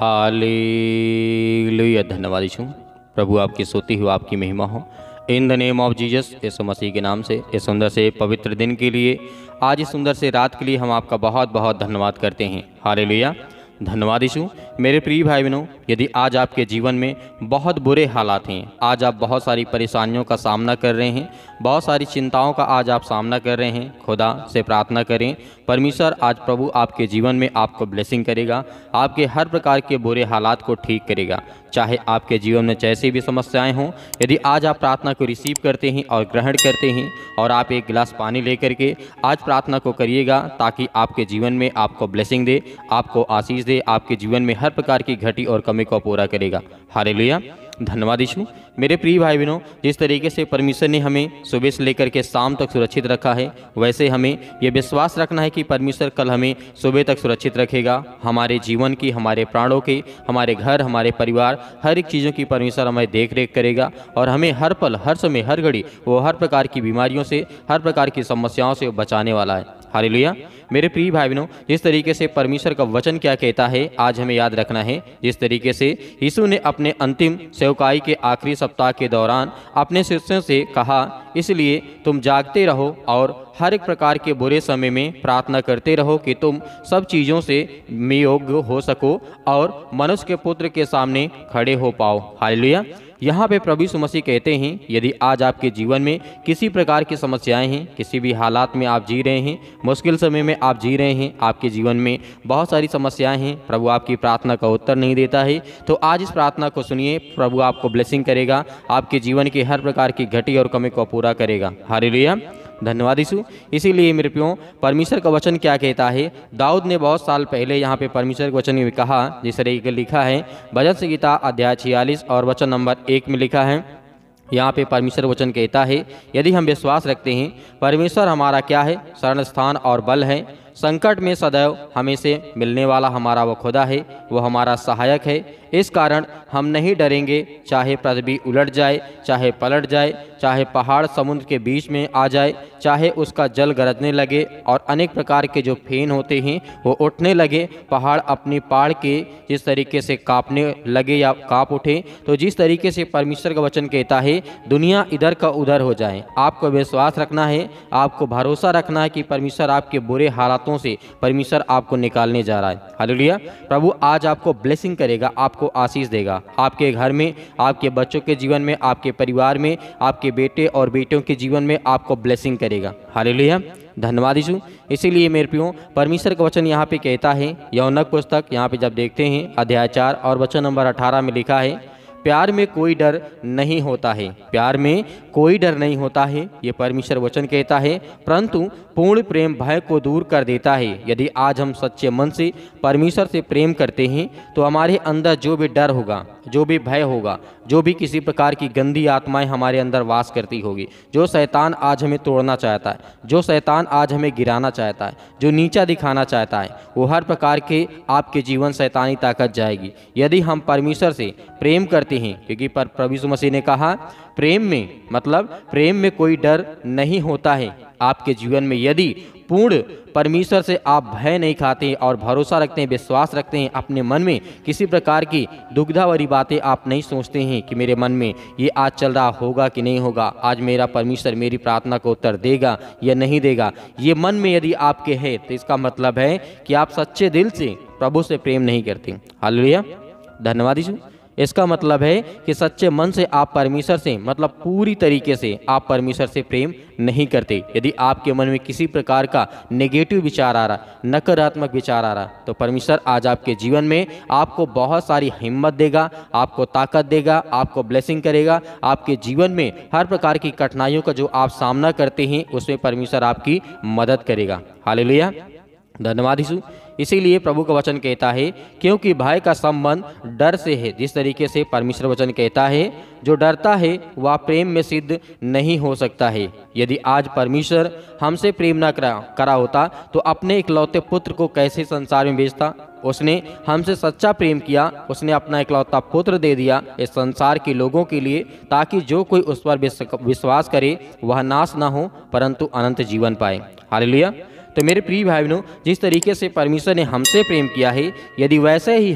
Hallelujah. धन्यवाद यीशु। प्रभु आपकी स्तुति हो, आपकी महिमा हो। In the name of Jesus, यीशु मसीह के नाम से इस सुंदर से पवित्र दिन के लिए, आज इस सुंदर से रात के लिए हम आपका बहुत बहुत धन्यवाद करते हैं। हालेलुया। धन्यवाद यीशु। मेरे प्रिय भाई बहनों, यदि आज आपके जीवन में बहुत बुरे हालात हैं, आज आप बहुत सारी परेशानियों का सामना कर रहे हैं, बहुत सारी चिंताओं का आज आप सामना कर रहे हैं, खुदा से प्रार्थना करें। परमेश्वर आज प्रभु आपके जीवन में आपको ब्लेसिंग करेगा, आपके हर प्रकार के बुरे हालात को ठीक करेगा। चाहे आपके जीवन में जैसी भी समस्याएं हों, यदि आज आप प्रार्थना को रिसीव करते हैं और ग्रहण करते हैं और आप एक गिलास पानी लेकर के आज प्रार्थना को करिएगा, ताकि आपके जीवन में आपको ब्लेसिंग दे, आपको आशीष दे, आपके जीवन में हर प्रकार की घटी और कमी को पूरा करेगा। हालेलुया। धन्यवाद यीशु। मेरे प्रिय भाई बहनों, जिस तरीके से परमेश्वर ने हमें सुबह से लेकर के शाम तक सुरक्षित रखा है, वैसे हमें ये विश्वास रखना है कि परमेश्वर कल हमें सुबह तक सुरक्षित रखेगा। हमारे जीवन की, हमारे प्राणों की, हमारे घर, हमारे परिवार, हर एक चीज़ों की परमेश्वर हमें देख रेख करेगा और हमें हर पल, हर समय, हर घड़ी वो हर प्रकार की बीमारियों से, हर प्रकार की समस्याओं से बचाने वाला है। हालेलुया। मेरे प्रिय भाई बहनों, जिस तरीके से परमेश्वर का वचन क्या कहता है, आज हमें याद रखना है। जिस तरीके से यीशु ने अपने अंतिम सेवकाई के आखिरी सप्ताह के दौरान अपने शिष्यों से कहा, इसलिए तुम जागते रहो और हर एक प्रकार के बुरे समय में प्रार्थना करते रहो कि तुम सब चीज़ों से योग्य हो सको और मनुष्य के पुत्र के सामने खड़े हो पाओ। हालेलुया। यहाँ पे प्रभु यीशु मसीह कहते हैं, यदि आज आपके जीवन में किसी प्रकार की समस्याएं हैं, किसी भी हालात में आप जी रहे हैं, मुश्किल समय में आप जी रहे हैं, आपके जीवन में बहुत सारी समस्याएं हैं, प्रभु आपकी प्रार्थना का उत्तर नहीं देता है, तो आज इस प्रार्थना को सुनिए। प्रभु आपको ब्लेसिंग करेगा, आपके जीवन की हर प्रकार की घटी और कमी को पूरा करेगा। हालेलुया। धन्यवाद यीशु। इसीलिए मेरे प्रियो, परमेश्वर का वचन क्या कहता है, दाऊद ने बहुत साल पहले यहाँ पे परमेश्वर के वचन में कहा, जिस तरीके लिखा है भजन संहिता अध्याय 46 और वचन नंबर 1 में लिखा है। यहाँ पे परमेश्वर वचन कहता है, यदि हम विश्वास रखते हैं परमेश्वर हमारा क्या है, शरण स्थान और बल है, संकट में सदैव हमें से मिलने वाला हमारा वो खुदा है, वो हमारा सहायक है, इस कारण हम नहीं डरेंगे, चाहे पृथ्वी उलट जाए, चाहे पलट जाए, चाहे पहाड़ समुद्र के बीच में आ जाए, चाहे उसका जल गरजने लगे और अनेक प्रकार के जो फेन होते हैं वो उठने लगे, पहाड़ अपनी पाड़ के जिस तरीके से कांपने लगे या कांप उठे। तो जिस तरीके से परमेश्वर का वचन कहता है, दुनिया इधर का उधर हो जाए, आपको विश्वास रखना है, आपको भरोसा रखना है कि परमेश्वर आपके बुरे हालातों से परमेश्वर आपको निकालने जा रहा है। हालेलुया। प्रभु आज आपको ब्लेसिंग करेगा, आपको आशीष देगा, आपके घर में, आपके बच्चों के जीवन में, आपके परिवार में, आपके बेटे और बेटियों के जीवन में आपको ब्लेसिंग करेगा। हालेलुया। धन्यवाद यीशु। इसीलिए मेरे प्रियो, परमेश्वर का वचन यहाँ पे कहता है, यूहन्ना पुस्तक यहाँ पे जब देखते हैं अध्याय 4 और वचन नंबर 18 में लिखा है, प्यार में कोई डर नहीं होता है, प्यार में कोई डर नहीं होता है, ये परमेश्वर वचन कहता है, परंतु पूर्ण प्रेम भय को दूर कर देता है। यदि आज हम सच्चे मन से परमेश्वर से प्रेम करते हैं, तो हमारे अंदर जो भी डर होगा, जो भी भय होगा, जो भी किसी प्रकार की गंदी आत्माएं हमारे अंदर वास करती होगी, जो शैतान आज हमें तोड़ना चाहता है, जो शैतान आज हमें गिराना चाहता है, जो नीचा दिखाना चाहता है, वो हर प्रकार के आपके जीवन शैतानी ताकत जाएगी। यदि हम परमेश्वर से प्रेम करते हैं, क्योंकि प्रभु यीशु मसीह ने कहा, प्रेम में मतलब प्रेम में कोई डर नहीं होता है। आपके जीवन में यदि पूर्ण परमेश्वर से आप भय नहीं खाते और भरोसा रखते हैं, विश्वास रखते हैं, अपने मन में किसी प्रकार की दुविधा वाली बातें आप नहीं सोचते हैं कि मेरे मन में ये आज चल रहा होगा कि नहीं होगा, आज मेरा परमेश्वर मेरी प्रार्थना को उत्तर देगा या नहीं देगा, ये मन में यदि आपके है, तो इसका मतलब है कि आप सच्चे दिल से प्रभु से प्रेम नहीं करते। हालेलुया। धन्यवाद यीशु। इसका मतलब है कि सच्चे मन से आप परमेश्वर से, मतलब पूरी तरीके से आप परमेश्वर से प्रेम नहीं करते। यदि आपके मन में किसी प्रकार का नेगेटिव विचार आ रहा, नकारात्मक विचार आ रहा, तो परमेश्वर आज आपके जीवन में आपको बहुत सारी हिम्मत देगा, आपको ताकत देगा, आपको ब्लेसिंग करेगा। आपके जीवन में हर प्रकार की कठिनाइयों का जो आप सामना करते हैं, उसमें परमेश्वर आपकी मदद करेगा। हालेलुया। धन्यवाद यीशु। इसीलिए प्रभु का वचन कहता है, क्योंकि भय का संबंध डर से है। जिस तरीके से परमेश्वर वचन कहता है, जो डरता है वह प्रेम में सिद्ध नहीं हो सकता है। यदि आज परमेश्वर हमसे प्रेम न करा होता, तो अपने इकलौते पुत्र को कैसे संसार में भेजता। उसने हमसे सच्चा प्रेम किया, उसने अपना इकलौता पुत्र दे दिया इस संसार के लोगों के लिए, ताकि जो कोई उस पर विश्वास करे वह नाश न हो, परंतु अनंत जीवन पाए। हालेलुया। तो मेरे प्रिय भाई बहनों, जिस तरीके से परमेश्वर ने हमसे प्रेम किया है, यदि वैसे ही हम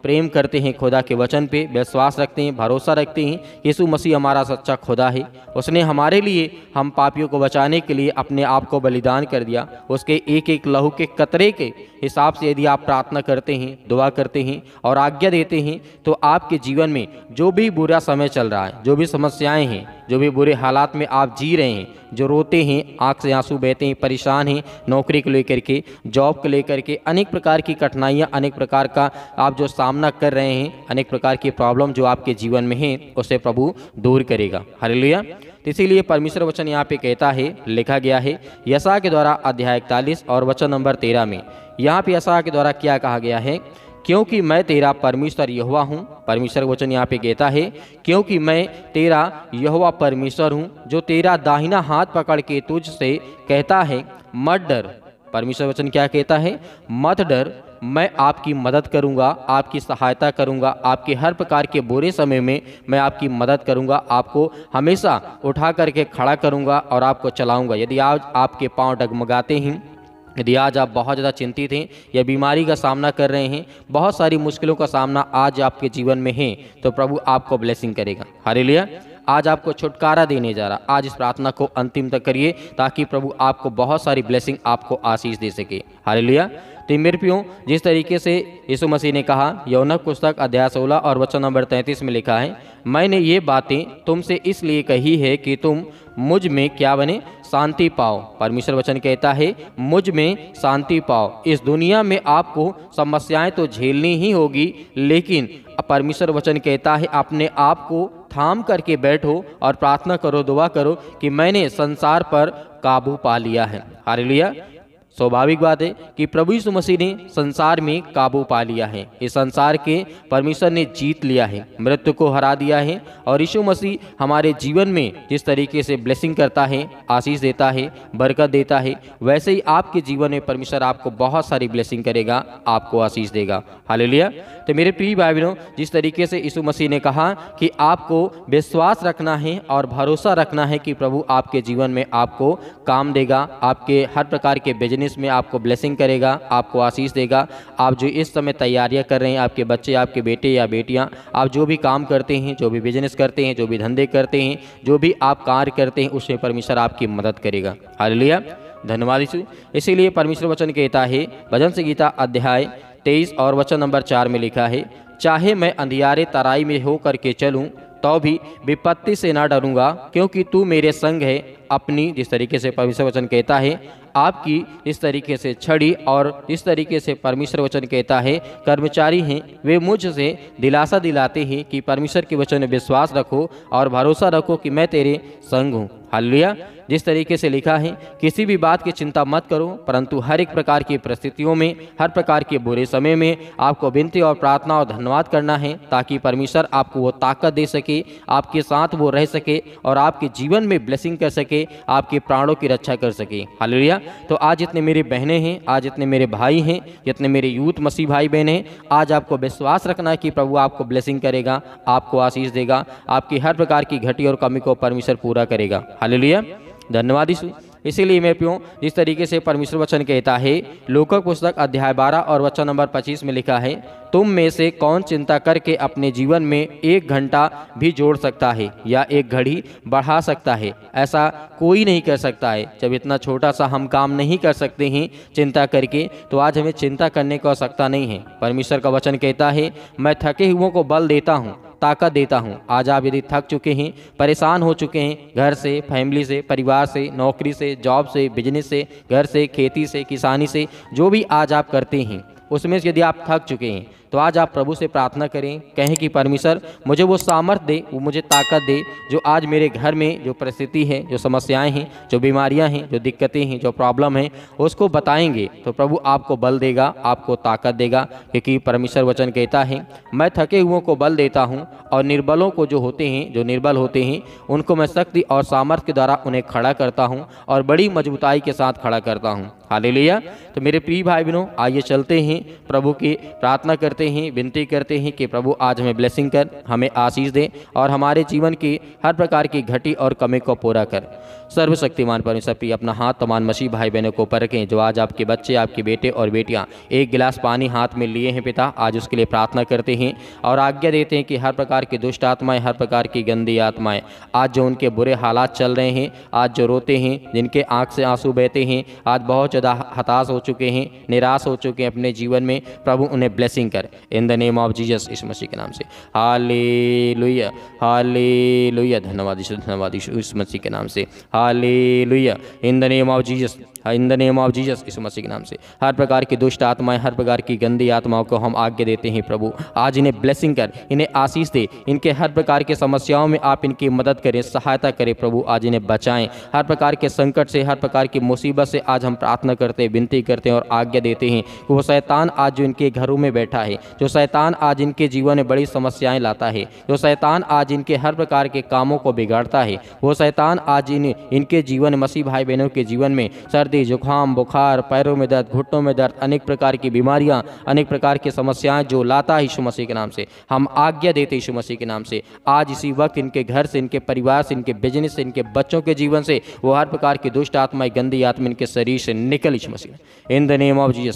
प्रेम करते हैं खुदा के वचन पे, विश्वास रखते हैं, भरोसा रखते हैं यीशु मसीह हमारा सच्चा खुदा है, उसने हमारे लिए, हम पापियों को बचाने के लिए अपने आप को बलिदान कर दिया। उसके एक एक लहू के कतरे के हिसाब से यदि आप प्रार्थना करते हैं, दुआ करते हैं और आज्ञा देते हैं, तो आपके जीवन में जो भी बुरा समय चल रहा है, जो भी समस्याएं हैं, जो भी बुरे हालात में आप जी रहे हैं, जो रोते हैं, आंख से आंसू बहते हैं, परेशान हैं, नौकरी को लेकर के, जॉब को लेकर के, अनेक प्रकार की कठिनाइयाँ, अनेक प्रकार का आप जो सामना कर रहे हैं, अनेक प्रकार की प्रॉब्लम जो आपके जीवन में है, उसे प्रभु दूर करेगा। हालेलुया। तो इसीलिए परमेश्वर वचन यहाँ पे कहता है, लिखा गया है यशायाह के द्वारा अध्याय 41 और वचन नंबर 13 में, यहाँ पे यशायाह के द्वारा क्या कहा गया है, क्योंकि मैं तेरा परमेश्वर यहोवा हूँ। परमेश्वर वचन यहाँ पे कहता है, क्योंकि मैं तेरा यहोवा परमेश्वर हूँ, जो तेरा दाहिना हाथ पकड़ के तुझ से कहता है मत डर। परमेश्वर वचन क्या कहता है, मत डर, मैं आपकी मदद करूंगा, आपकी सहायता करूंगा, आपके हर प्रकार के बुरे समय में मैं आपकी मदद करूंगा, आपको हमेशा उठा करके खड़ा करूंगा और आपको चलाऊंगा। यदि आज आपके पांव डगमगाते हैं, यदि आज आप बहुत ज़्यादा चिंतित हैं या बीमारी का सामना कर रहे हैं, बहुत सारी मुश्किलों का सामना आज आपके जीवन में है, तो प्रभु आपको ब्लेसिंग करेगा। हालेलुया। आज आपको छुटकारा देने जा रहा, आज इस प्रार्थना को अंतिम तक करिए ताकि प्रभु आपको बहुत सारी ब्लेसिंग, आपको आशीष दे सके। हालेलुया। तो मेरे प्रियो, जिस तरीके से यीशु मसीह ने कहा, यूहन्ना पुस्तक अध्याय 16 और वचन नंबर 33 में लिखा है, मैंने ये बातें तुमसे इसलिए कही है कि तुम मुझ में क्या बने, शांति पाओ। परमेश्वर वचन कहता है मुझ में शांति पाओ। इस दुनिया में आपको समस्याएं तो झेलनी ही होगी, लेकिन परमेश्वर वचन कहता है अपने आप को थाम करके बैठो और प्रार्थना करो, दुआ करो कि मैंने संसार पर काबू पा लिया है। हालेलुया। स्वाभाविक बात है कि प्रभु यीशु मसीह ने संसार में काबू पा लिया है। इस संसार के परमेश्वर ने जीत लिया है, मृत्यु को हरा दिया है। और यीशु मसीह हमारे जीवन में जिस तरीके से ब्लेसिंग करता है, आशीष देता है, बरकत देता है, वैसे ही आपके जीवन में परमेश्वर आपको बहुत सारी ब्लेसिंग करेगा, आपको आशीष देगा। हालेलुया। तो मेरे प्रिय भाई बहनों, जिस तरीके से यीशु मसीह ने कहा कि आपको विश्वास रखना है और भरोसा रखना है कि प्रभु आपके जीवन में आपको काम देगा, आपके हर प्रकार के बिजनेस में आपको ब्लेसिंग करेगा, आपको आशीष देगा। आप जो इस समय तैयारियां कर रहे हैं, आपके बच्चे, आपके बेटे या बेटियां, आप जो भी काम करते हैं, जो भी बिजनेस करते हैं, जो भी धंधे करते हैं, जो भी आप कार्य करते हैं, उसमें परमेश्वर आपकी मदद करेगा। हालेलुया। धन्यवाद यीशु। इसीलिए परमेश्वर वचन कहता है, भजन संगीता अध्याय 23 और वचन नंबर 4 में लिखा है, चाहे मैं अंधियारे तराई में हो करके चलूं तो भी विपत्ति से ना डरूंगा, क्योंकि तू मेरे संग है। अपनी, जिस तरीके से परमेश्वर वचन कहता है, आपकी इस तरीके से छड़ी और इस तरीके से परमेश्वर वचन कहता है कर्मचारी हैं, वे मुझसे दिलासा दिलाते हैं कि परमेश्वर के वचन में विश्वास रखो और भरोसा रखो कि मैं तेरे संग हूँ। हालेलुया। जिस तरीके से लिखा है, किसी भी बात की चिंता मत करो, परंतु हर एक प्रकार की परिस्थितियों में, हर प्रकार के बुरे समय में आपको विनती और प्रार्थना और धन्यवाद करना है, ताकि परमेश्वर आपको वो ताकत दे सके, आपके साथ वो रह सके और आपके जीवन में ब्लेसिंग कर सके, आपके प्राणों की रक्षा कर सके। हालेलुया। तो आज जितने मेरे बहनें हैं, आज जितने मेरे भाई हैं, जितने मेरे यूथ मसीह भाई बहन हैं, आज आपको विश्वास रखना है कि प्रभु आपको ब्लेसिंग करेगा, आपको आशीष देगा, आपकी हर प्रकार की घटी और कमी को परमेश्वर पूरा करेगा। हालेलुया। धन्यवाद यीशु। इसीलिए मैं प्रियो, जिस तरीके से परमेश्वर वचन कहता है, लोकक पुस्तक अध्याय 12 और वचन नंबर 25 में लिखा है, तुम में से कौन चिंता करके अपने जीवन में 1 घंटा भी जोड़ सकता है या 1 घड़ी बढ़ा सकता है? ऐसा कोई नहीं कर सकता है। जब इतना छोटा सा हम काम नहीं कर सकते हैं चिंता करके, तो आज हमें चिंता करने की आवश्यकता नहीं है। परमेश्वर का वचन कहता है, मैं थके हुओं को बल देता हूँ, ताकत देता हूँ। आज आप यदि थक चुके हैं, परेशान हो चुके हैं, घर से, फैमिली से, परिवार से, नौकरी से, जॉब से, बिजनेस से, घर से, खेती से, किसानी से, जो भी आज आप करते हैं उसमें से यदि आप थक चुके हैं, तो आज आप प्रभु से प्रार्थना करें, कहें कि परमेश्वर मुझे वो सामर्थ्य दे, वो मुझे ताकत दे, जो आज मेरे घर में जो परिस्थिति है, जो समस्याएं हैं, जो बीमारियां हैं, जो दिक्कतें हैं, जो प्रॉब्लम है, उसको बताएंगे तो प्रभु आपको बल देगा, आपको ताकत देगा। क्योंकि परमेश्वर वचन कहता है, मैं थके हुओं को बल देता हूँ और निर्बलों को, जो होते हैं, जो निर्बल होते हैं, उनको मैं शक्ति और सामर्थ्य के द्वारा उन्हें खड़ा करता हूँ और बड़ी मजबूताई के साथ खड़ा करता हूँ। हालेलुया। तो मेरे प्रिय भाई बहनों, आइए चलते हैं, प्रभु की प्रार्थना करते रोते हैं, विनती करते हैं कि प्रभु आज हमें ब्लेसिंग कर, हमें आशीष दे और हमारे जीवन की हर प्रकार की घटी और कमी को पूरा कर। सर्वशक्तिमान परमेश्वर पिता अपना हाथ तमाम मसीह भाई बहनों को ऊपर रखें जो आज आपके बच्चे, आपके बेटे और बेटियां एक गिलास पानी हाथ में लिए हैं पिता, आज उसके लिए प्रार्थना करते हैं और आज्ञा देते हैं कि हर प्रकार की दुष्ट आत्माएं, हर प्रकार की गंदी आत्माएं, आज जो उनके बुरे हालात चल रहे हैं, आज जो रोते हैं, जिनके आंख से आंसू बहते हैं, आज बहुत ज़्यादा हताश हो चुके हैं, निराश हो चुके हैं अपने जीवन में, प्रभु उन्हें ब्लेसिंग कर in the name of Jesus, इस मसीह के नाम से। हालेलुया, हालेलुया, धन्यवाद यीशु, धन्यवाद यीशु, इस मसीह के नाम से। Hallelujah, in the name of Jesus, in the name of Jesus, इस मसीह के नाम से। हर प्रकार की दुष्ट आत्माएं, हर प्रकार की गंदी आत्माओं को हम आज्ञा देते हैं प्रभु, आज इन्हें ब्लेसिंग कर, इन्हें आशीष दे, इनके हर प्रकार की समस्याओं में आप इनकी मदद करें, सहायता करें प्रभु, आज इन्हें बचाएं हर प्रकार के संकट से, हर प्रकार की मुसीबत से। आज हम प्रार्थना करते हैं, विनती करते हैं और आज्ञा देते हैं कि वो शैतान आज जो इनके घरों में बैठा है, जो शैतान आज इनके जीवन में बड़ी समस्याएं लाता है, जो शैतान आज इनके हर प्रकार के कामों को बिगाड़ता है, वो शैतान आज इनके जीवन, मसीह भाई बहनों के जीवन में सर्दी, जुकाम, बुखार, पैरों में दर्द, घुटनों में दर्द, अनेक प्रकार की बीमारियां, अनेक प्रकार की समस्याएं जो लाता है यीशु मसीह के नाम से, हम आज्ञा देते यीशु मसीह के नाम से। आज इसी वक्त इनके घर से, इनके परिवार से, इनके बिजनेस से, इनके बच्चों के जीवन से वो हर प्रकार की दुष्ट आत्माएं, गंदी आत्मा इनके शरीर से निकल यीशु मसीह, in the name of Jesus.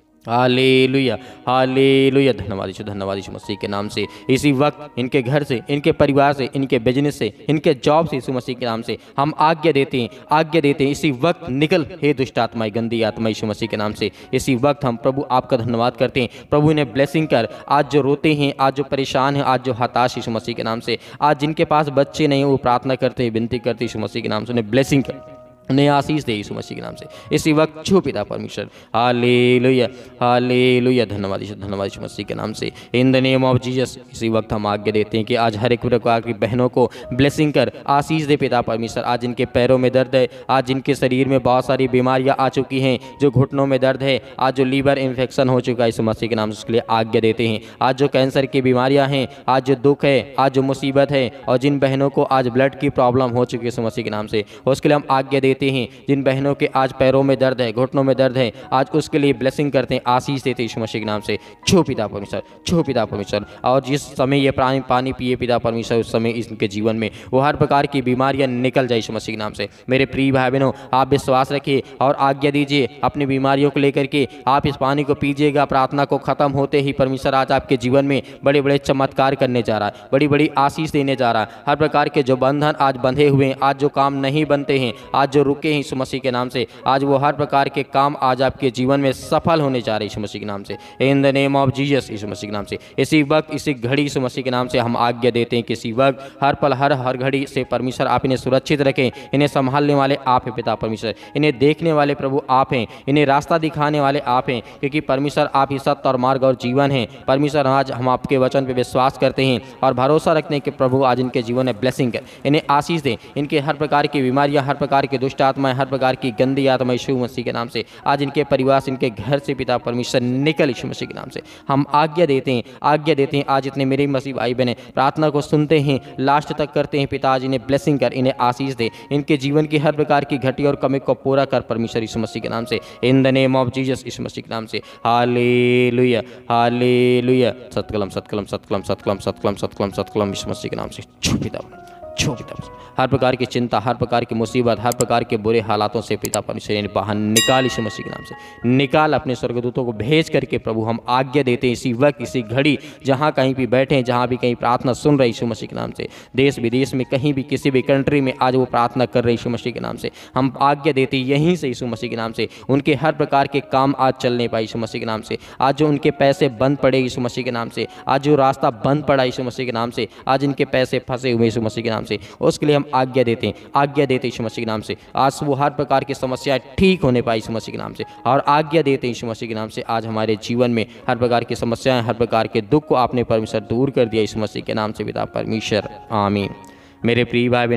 Hallelujah, hallelujah, धन्यवाद यीशु, धन्यवाद यीशु मसीह के नाम से। इसी वक्त इनके घर से, इनके परिवार से, इनके बिजनेस से, इनके जॉब से यीशु मसीह के नाम से हम आज्ञा देते हैं, आज्ञा देते हैं, इसी वक्त निकल हे दुष्ट आत्माएं, गंदी आत्मा यीशु मसीह के नाम से। इसी वक्त हम प्रभु आपका धन्यवाद करते हैं, प्रभु इन्हें ब्लेसिंग कर, आज जो रोते हैं, आज जो परेशान हैं, आज जो हताश यीशु मसीह के नाम से, आज जिनके पास बच्चे नहीं वो प्रार्थना करते हैं, विनती करते यीशु मसीह के नाम से, उन्हें ब्लेसिंग कर, उन्हें आशीष दे यीशु मसीह के नाम से। इसी वक्त छू पिता परमेश्वर, हालेलुया, हालेलुया, धन्यवाद यीशु, धन्यवाद यीशु मसीह के नाम से, in the name of Jesus. इसी वक्त हम आज्ञा देते हैं कि आज हर एक प्रकार की बहनों को ब्लेसिंग कर, आशीष दे पिता परमेश्वर। आज इनके पैरों में दर्द है, आज इनके शरीर में बहुत सारी बीमारियां आ चुकी हैं, जो घुटनों में दर्द है, आज जो लीवर इन्फेक्शन हो चुका है यीशु मसीह के नाम से, उसके लिए आज्ञा देते हैं। आज जो कैंसर की बीमारियां हैं, आज जो दुख है, आज जो मुसीबत है, और जिन बहनों को आज ब्लड की प्रॉब्लम हो चुकी है यीशु मसीह के नाम से, उसके लिए हम आज्ञा देते हैं। जिन बहनों के आज पैरों में दर्द है, घुटनों में दर्द है, आज उसके लिए ब्लेसिंग करते हैं, आशीष देते हैं यीशु मसीह के नाम से। छू पिता परमेश्वर, छू पिता परमेश्वर। और जिस समय ये पानी पिए पिता परमेश्वर, उस समय इनके जीवन में वो हर प्रकार की बीमारियां निकल जाए यीशु मसीह के नाम से। मेरे प्रिय भाई बहनों, आप विश्वास रखिए और आज्ञा दीजिए अपनी बीमारियों को लेकर के, आप इस पानी को पीजिएगा। प्रार्थना को खत्म होते ही परमेश्वर आज आपके जीवन में बड़े बड़े चमत्कार करने जा रहा है, बड़ी बड़ी आशीष देने जा रहा है। हर प्रकार के जो बंधन आज बंधे हुए हैं, आज जो काम नहीं बनते हैं, आज जो रुके हैं यीशु मसीह के नाम से, आज वो हर प्रकार के काम आज आपके जीवन में सफल होने जा रहे हैं यीशु मसीह के नाम से, in the name of Jesus, यीशु मसीह के नाम से। इसी वक्त, इसी घड़ी यीशु मसीह के नाम से हम आज्ञा देते हैं कि इसी वक्त, हर पल, हर घड़ी से परमेश्वर आप इन्हें सुरक्षित रखें। इन्हें संभालने वाले आप हैं पिता परमेश्वर, इन्हें देखने वाले प्रभु आप हैं, इन्हें रास्ता दिखाने वाले आप हैं, क्योंकि परमेश्वर आप ही सत्य और मार्ग और जीवन हैं। परमेश्वर आज हम आपके वचन पर विश्वास करते हैं और भरोसा रखते हैं कि प्रभु आज इनके जीवन में ब्लेसिंग कर, इन्हें आशीष दें। इनके हर प्रकार की बीमारियां, हर प्रकार की दुष्ट आत्माएं, हर प्रकार की गंदी आत्मा यीशु मसीह के नाम से आज इनके परिवार से, इनके घर से पिता परमेश्वर निकल यीशु मसीह के नाम से। हम आज्ञा देते हैं, आज्ञा देते हैं। आज इतने मेरे मसीह भाई बहने प्रार्थना को सुनते हैं, लास्ट तक करते हैं पिता, आज इन्हें ब्लेसिंग कर, इन्हें आशीष दे, इनके जीवन की हर प्रकार की घटी और कमी को पूरा कर परमेश्वर यीशु मसीह के नाम से, in the name of Jesus, यीशु मसीह के नाम से। हालेलुया, हालेलुया, सतकलम सतकलम सतकलम सतकलम सतकलम सतकलम सतकलम यीशु मसीह के नाम से। छू पिता, छू पिता, हर प्रकार की चिंता, हर प्रकार की मुसीबत, हर प्रकार के बुरे हालातों से पिता परमेश्वर बाहर निकाल यीशु मसीह के नाम से, निकाल। अपने स्वर्गदूतों को भेज करके प्रभु हम आज्ञा देते हैं इसी वक्त, इसी घड़ी, जहाँ कहीं भी बैठे हैं, जहाँ भी कहीं प्रार्थना सुन रहे यीशु मसीह के नाम से, देश विदेश में कहीं भी किसी भी कंट्री में आज वो प्रार्थना कर रहे यीशु मसीह के नाम से, हम आज्ञा देते हैं यहीं से यीशु मसीह के नाम से उनके हर प्रकार के काम आज चल नहीं पाए यीशु मसीह के नाम से। आज जो उनके पैसे बंद पड़े यीशु मसीह के नाम से, आज जो रास्ता बंद पड़ा यीशु मसीह के नाम से, आज इनके पैसे फंसे हुए यीशु मसीह के नाम से, उसके लिए हम आज्ञा देते हैं, आज्ञा देते यीशु मसीह के नाम से। आज वो हर प्रकार की समस्याएं ठीक होने पाई यीशु मसीह के नाम से, और आज्ञा देते हैं यीशु मसीह के नाम से। आज हमारे जीवन में हर प्रकार की समस्याएं, हर प्रकार के दुख को आपने परमेश्वर दूर कर दिया यीशु मसीह के नाम से पिता परमेश्वर, आमीन। मेरे प्रिय भाई बहनों,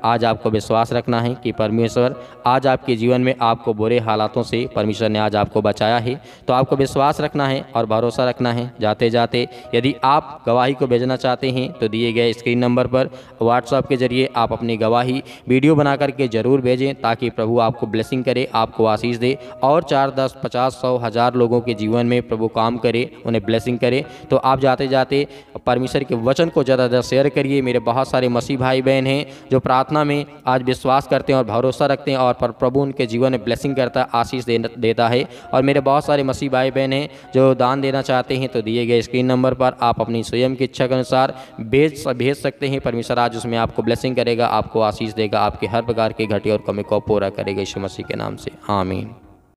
आज आपको विश्वास रखना है कि परमेश्वर आज आपके जीवन में आपको बुरे हालातों से परमेश्वर ने आज आपको बचाया है। तो आपको विश्वास रखना है और भरोसा रखना है। जाते जाते यदि आप गवाही को भेजना चाहते हैं तो दिए गए स्क्रीन नंबर पर व्हाट्सएप के जरिए आप अपनी गवाही वीडियो बना करके ज़रूर भेजें, ताकि प्रभु आपको ब्लेसिंग करे, आपको आशीष दे और 4, 10, 50, 100, 1000 लोगों के जीवन में प्रभु काम करे, उन्हें ब्लेसिंग करे। तो आप जाते जाते परमेश्वर के वचन को ज़्यादा शेयर करिए। मेरे बहुत सारे मसीह भाई बहन हैं जो प्रार्थना में आज विश्वास करते हैं और भरोसा रखते हैं और प्रभु उनके जीवन में ब्लेसिंग करता है, आशीष देता है। और मेरे बहुत सारे मसीह भाई बहन हैं जो दान देना चाहते हैं, तो दिए गए स्क्रीन नंबर पर आप अपनी स्वयं की इच्छा के अनुसार भेज सकते हैं। परमेश्वर आज उसमें आपको ब्लेसिंग करेगा, आपको आशीष देगा, आपके हर प्रकार की घटी और कमी को पूरा करेगा, यीशु मसीह के नाम से आमीन।